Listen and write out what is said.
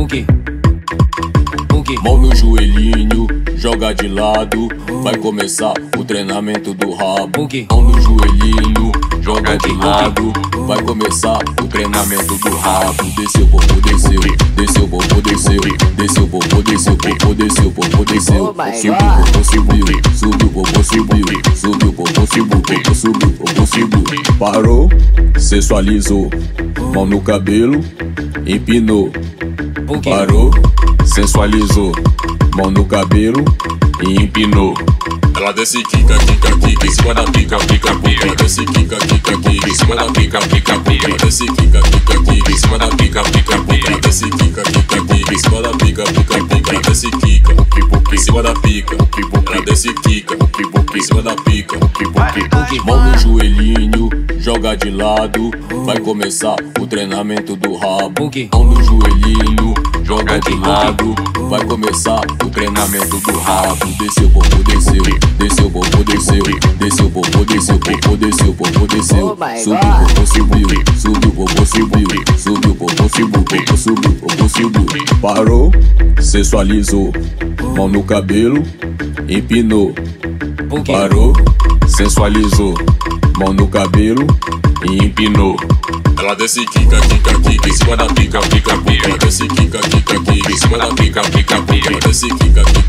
Boogie, boogie. Mão no joelhinho, joga de lado. Vai começar o treinamento do rabo. Boogie. Mão no joelhinho, joga de lado. Vai começar o treinamento do rabo. Desceu, popô, desceu. Desceu, popô, desceu. Desceu, popô, desceu. Popô, desceu, popô, desceu. Subiu, popô, subiu. Subiu, popô, subiu. Subiu, popô, subiu. Popô, subiu, popô, subiu. Parou, sensualizou. Mão no cabelo, empinou. Boogie. Parou, sensualizou. Mão no cabelo e empinou. Ela desce, quica, quica, quica, em cima da pica, pica, pica. Ela desce, quica, quica, quica, em cima da pica, pica, pica. Ela desce, quica, quica, quica, em cima da pica, pica, pica. Ela desce, quica, quica, quica, em cima da pica, pica, pica. Ela desce, quica, em cima da pica. Ela desce, quica, em cima da pica. Mão no joelhinho, joga de lado. Vai começar o treinamento do rabo. Boogie. Mão no joelhinho, joga de lado. Vai começar o treinamento do rabo. Desceu, popô, desceu. Desceu, popô, desceu. Desceu, popô, desceu. Popô, desceu, popô, desceu. Subiu, popô, subiu. Subiu, popô, subiu. Subiu, popô, subiu. Popô, subiu, popô, subiu. Parou, sensualizou. Mão no cabelo, empinou. Boogie. Parou, sensualizou. Mão no cabelo e empinou. Ela desce, quica, quica, quica, em cima da pica, pica, pica. Ela desce, quica, quica, quica, em cima da pica, pica, pica. Ela desce, quica, quica.